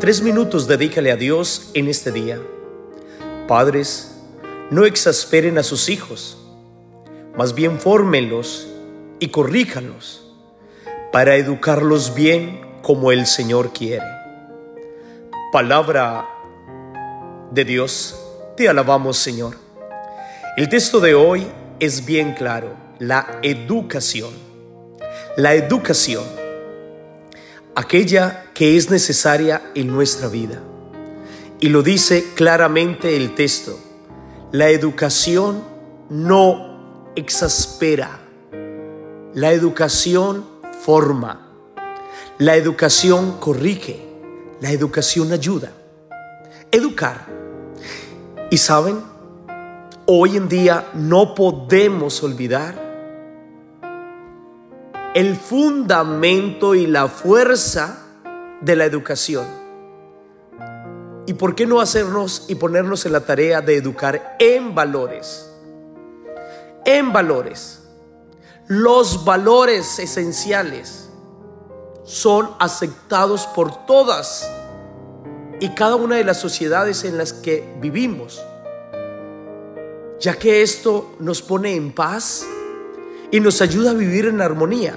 3 minutos dedícale a Dios en este día. Padres, no exasperen a sus hijos, más bien fórmenlos y corríjanlos para educarlos bien como el Señor quiere. Palabra de Dios, te alabamos, Señor. El texto de hoy es bien claro: la educación. La educación, aquella que es necesaria en nuestra vida. Y lo dice claramente el texto: la educación no exaspera, la educación forma, la educación corrige, la educación ayuda. Educar. Y saben, hoy en día no podemos olvidar el fundamento y la fuerza de la educación. ¿Y por qué no hacernos y ponernos en la tarea de educar en valores? En valores. Los valores esenciales son aceptados por todas y cada una de las sociedades en las que vivimos, ya que esto nos pone en paz y nos ayuda a vivir en armonía.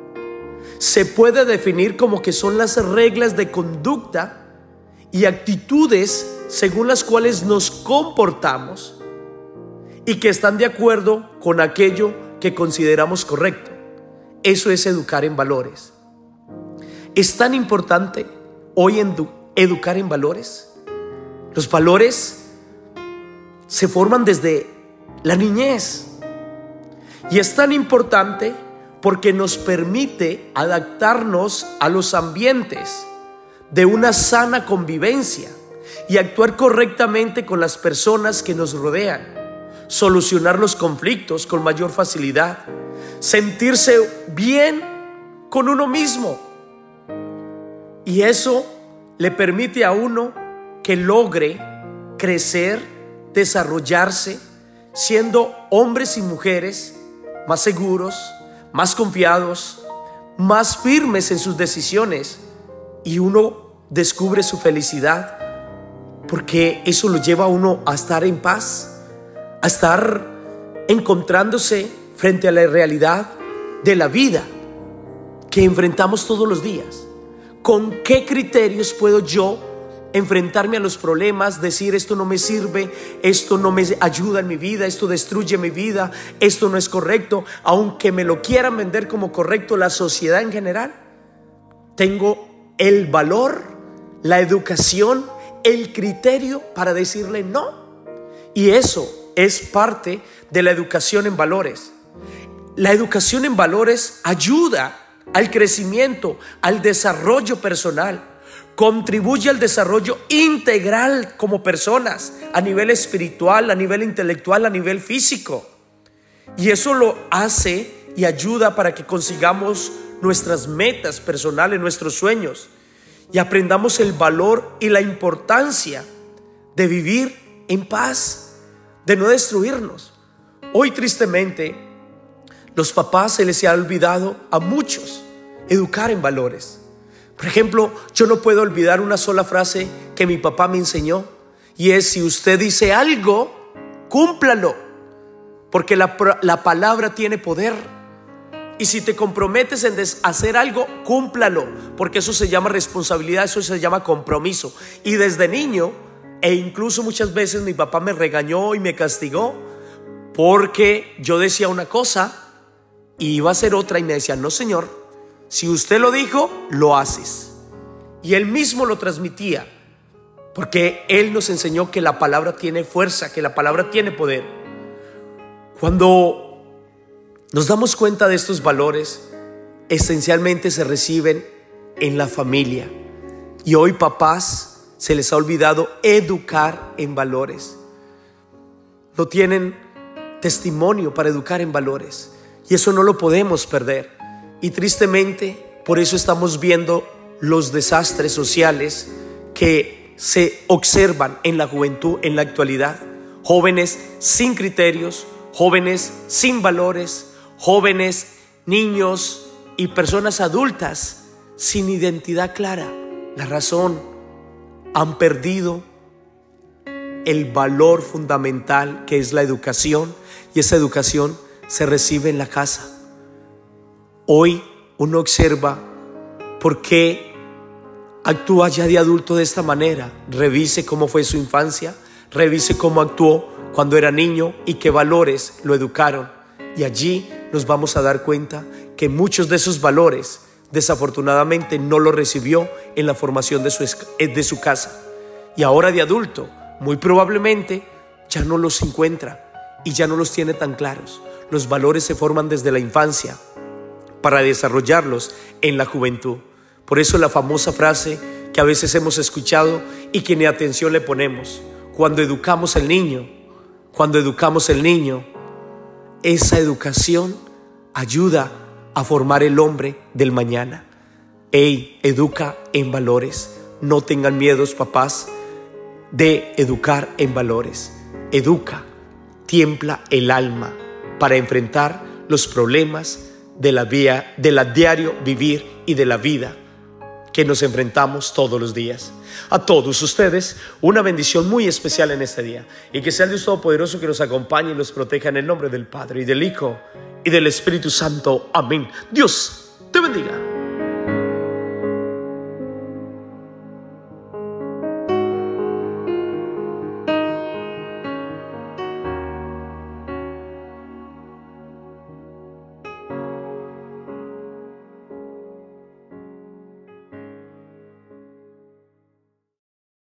Se puede definir como que son las reglas de conducta y actitudes según las cuales nos comportamos y que están de acuerdo con aquello que consideramos correcto. Eso es educar en valores. Es tan importante hoy educar en valores. Los valores se forman desde la niñez. Y es tan importante porque nos permite adaptarnos a los ambientes de una sana convivencia y actuar correctamente con las personas que nos rodean, solucionar los conflictos con mayor facilidad, sentirse bien con uno mismo. Y eso le permite a uno que logre crecer, desarrollarse, siendo hombres y mujeres más seguros, más confiados, más firmes en sus decisiones, y uno descubre su felicidad porque eso lo lleva a uno a estar en paz, a estar encontrándose frente a la realidad de la vida que enfrentamos todos los días. ¿Con qué criterios puedo yo enfrentarme a los problemas, decir esto no me sirve, esto no me ayuda en mi vida, esto destruye mi vida, esto no es correcto, aunque me lo quieran vender como correcto la sociedad en general? Tengo el valor, la educación, el criterio para decirle no. Y eso es parte de la educación en valores. La educación en valores ayuda al crecimiento, al desarrollo personal. Contribuye al desarrollo integral como personas, a nivel espiritual, a nivel intelectual, a nivel físico. Y eso lo hace y ayuda para que consigamos nuestras metas personales, nuestros sueños, y aprendamos el valor y la importancia de vivir en paz, de no destruirnos. Hoy, tristemente, los papás se les ha olvidado a muchos educar en valores. Por ejemplo, yo no puedo olvidar una sola frase que mi papá me enseñó, y es: si usted dice algo, cúmplalo, porque la palabra tiene poder. Y si te comprometes en hacer algo, cúmplalo, porque eso se llama responsabilidad, eso se llama compromiso. Y desde niño, e incluso muchas veces mi papá me regañó y me castigó porque yo decía una cosa y iba a hacer otra, y me decía: no, señor, si usted lo dijo, lo haces. Y él mismo lo transmitía, porque él nos enseñó que la palabra tiene fuerza, que la palabra tiene poder. Cuando nos damos cuenta de estos valores, esencialmente se reciben en la familia. Y hoy, papás, se les ha olvidado educar en valores. No tienen testimonio para educar en valores, y eso no lo podemos perder. Y tristemente, por eso estamos viendo los desastres sociales que se observan en la juventud en la actualidad. Jóvenes sin criterios, jóvenes sin valores, jóvenes, niños y personas adultas sin identidad clara. La razón han perdido el valor fundamental que es la educación, y esa educación se recibe en la casa. Hoy uno observa por qué actúa ya de adulto de esta manera. Revise cómo fue su infancia, revise cómo actuó cuando era niño y qué valores lo educaron. Y allí nos vamos a dar cuenta que muchos de esos valores desafortunadamente no los recibió en la formación de su casa. Y ahora de adulto, muy probablemente ya no los encuentra y ya no los tiene tan claros. Los valores se forman desde la infancia para desarrollarlos en la juventud. Por eso la famosa frase que a veces hemos escuchado y que ni atención le ponemos: cuando educamos al niño, esa educación ayuda a formar el hombre del mañana. Educa en valores. No tengan miedos, papás, de educar en valores. Educa, tiembla el alma para enfrentar los problemas del diario vivir y de la vida que nos enfrentamos todos los días. A todos ustedes, una bendición muy especial en este día, y que sea el Dios Todopoderoso que nos acompañe y los proteja en el nombre del Padre, y del Hijo, y del Espíritu Santo. Amén. Dios te bendiga.